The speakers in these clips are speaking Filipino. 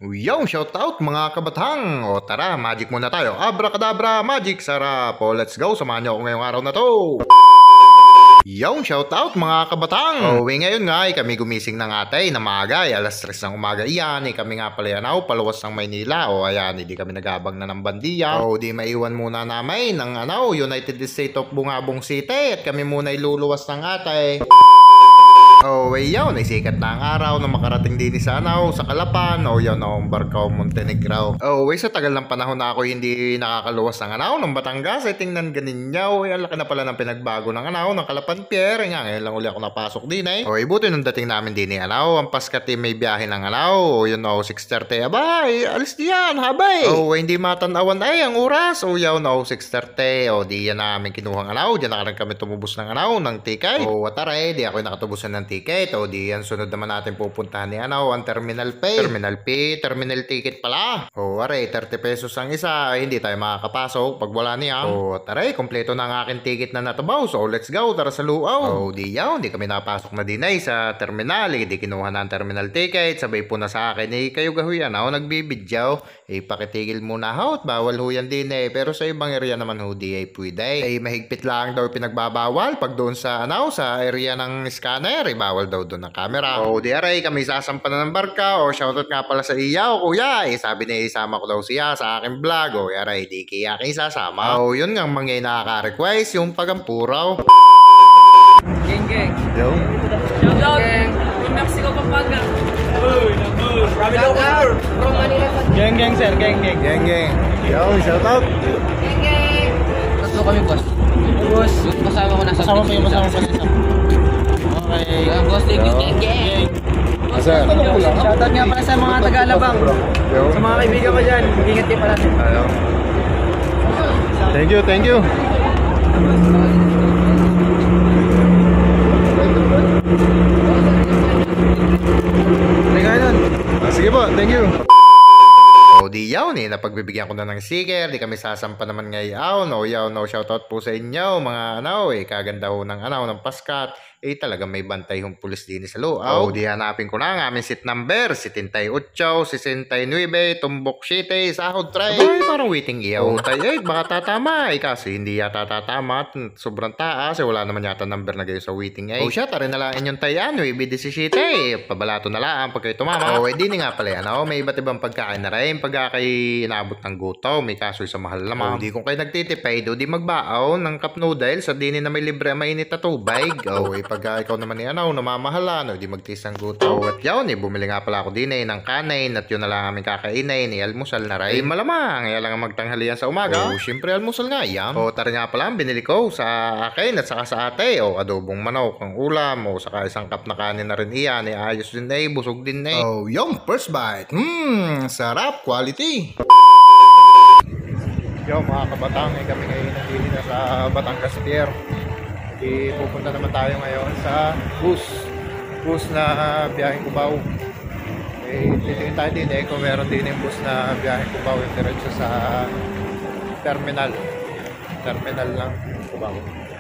Yo, shoutout mga kabatang! O tara, magic muna tayo. Abracadabra, magic, sarap! O let's go, samahan niyo ako ngayong araw na to! Yo, shoutout mga kabatang! Ngayon nga ay kami gumising ng atay na maaga, alas 3 ng umaga iyan, kami nga pala yan paluwas ng Maynila. O ayan, hindi kami nagabang na ng bandiya. O di maiwan muna namin ng United States of Bungabong City at kami muna iluluwas ng atay. Yaw, naisikat na ang araw na makarating din sa sa Kalapan. Yaw na ang Barcao, Montenegro. Sa tagal ng panahon na ako hindi nakakaluwas ng ng Batangas. Ay tingnan ganin yaw. Ang laki na pala ng pinagbago ng ng Kalapan Pier. Ngayon lang uli ako napasok din buti nung dating namin din ang Paskati may biyahe ng 6:30. Abay, alis diyan, habay. Hindi matanawan ay ang oras. Yaw na 6:30. Di yan namin kinuhang Diyan na kami tumubos ng ng ticket. Atare, di ako nakatubusan ng ticket. Di yan sunod naman natin pupuntahan ni ang terminal pay. Terminal ticket pala. Aray, 30 pesos ang isa. Hindi tayo makakapasok pag wala niya. Taray, kompleto na ang aking ticket na natabaw. So let's go, tara sa luaw. Di yaw, hindi kami napasok na din sa terminal. Hindi kinuha na ang terminal ticket. Sabay po na sa akin, kayo gahuyan nagbibidyaw. Pakitigil muna at bawal huyan din Pero sa ibang area naman di pwede. Mahigpit lang daw pinagbabawal pag doon sa sa area ng scanner. Bawal daw doon ng camera. Di aray, kami sasampan na ng barka. Shoutout nga pala sa iya kuya. Sabi niya isama ko daw siya sa aking vlog. Aray, di kaya aking sasama. Yun nga mga nakaka-request yung pagampuraw. Geng. Yo. Shoutout from Mexico, Pampanga. From Manila. Geng sir, geng. Yo, shoutout. Geng. Tatlo kami boss. Boss, kasama ko nasa. Kasama ko yung kasama ko nito. Okay. Boss, thank you, geng. Sir. Shoutout nga pala sa mga taga-Alabang. Sa mga kaibigan ko dyan, ingat kayo pala. Thank you. Sige po, thank you. Di yaw napagbibigyan ko na ng sticker. Di kami sasampa naman ngayon. Shoutout po sa inyo mga kaganda ho ng ng Paskat. Talaga may bantay yung pulis din sa loob. Di hanapin ko na ang aming seat number 78, 69, Tumbok City, Sahod Try. Parang waiting iyaw. Baka tatama kasi hindi yata tatama. Sobrang taas wala naman yata number na gayo sa waiting siya, tarin na lang yung tayan 9:17. Pabalato na lang pag kayo tumama. Di nga pala yan. May iba't ibang pagkain na rin pag kayo inabot ng gutom. May kasoy sa mahal lamang. Di kung kayo nagtitipay di magbaaw ng cup noodles sa dinin na may libre mainit na tubig. Pag ikaw naman namamahalan di magtiis ng gutom. At yaw bumili nga pala ako din ng kanin at yun na lang aming kakainay almusal na rin. Malamang lang ang magtanghalian sa umaga. Siyempre almusal nga yan. Tara nga pala binili ko sa akin at saka sa ate. Adobong manok ang ulam. Saka isang cup na kanin na rin iyan. Ayos din busog din yung first bite. Sarap, quality. Yo mga kabatang, kami ngayon nandito na sa Batangas Pier. Pupunta naman tayo ngayon sa bus na biyaheng Cubao. Titingin tayo din kung meron din yung bus na biyaheng Cubao yung diretso sa terminal ng Cubao.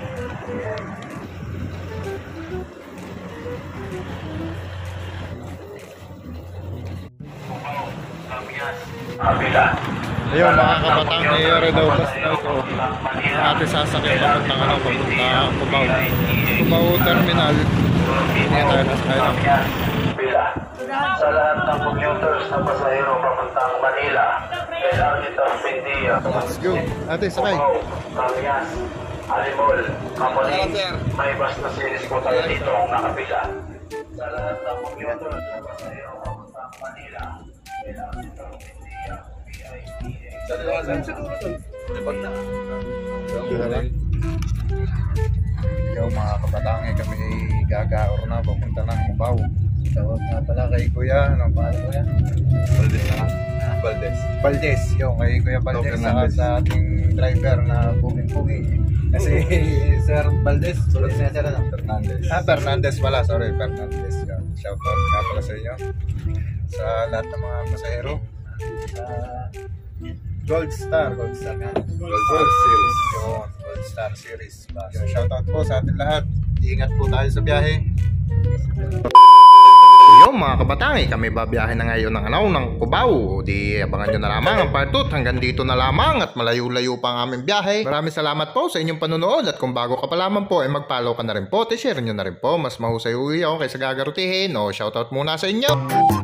Ayun mga kabatang, mayroon daw bus na ito ating sasakyan papuntang papuntang Cubao Terminal. Hindi tayo nasakay lang. Sa lahat ng commuters na pasahero papuntang Manila, kailangan itong pindiya. Let's go. Ate, sakay. Kamias, Alimol, Kamuning, may bus na series po tayo dito ang nakapila. Sa lahat ng commuters na pasahero papuntang Manila, kailangan itong pindiya. Yo mga kabatang, kami gagaor na papunta ng Cubao. Tawag nga pala kay Kuya, anong pangalan Kuya? Valdez na lang. Valdez. Yo, kay Kuya Valdez sa ating driver na puging-puging. Kasi Sir Valdez, sorry siya Fernandez. Fernandez pala, sorry Fernandez. Shoutout nga pala sa inyo. Sa lahat ng mga pasahero. Gold Star nga. Gold Series. Yung Gold Star Series. Shoutout po sa atin lahat. Iingat po tayo sa biyahe. Yo mga kabatangi, kami babiyahe na ngayon ng Cubao. Di abangan nyo na lamang ang part 2. Hanggang dito na lamang at malayo-layo pa ang aming biyahe. Maraming salamat po sa inyong panonood at kung bago ka pa lamang po ay mag-follow ka na rin po. Share nyo na rin po. Mas mahusay uwi ako kaysa gagarutihin. O shoutout muna sa inyo.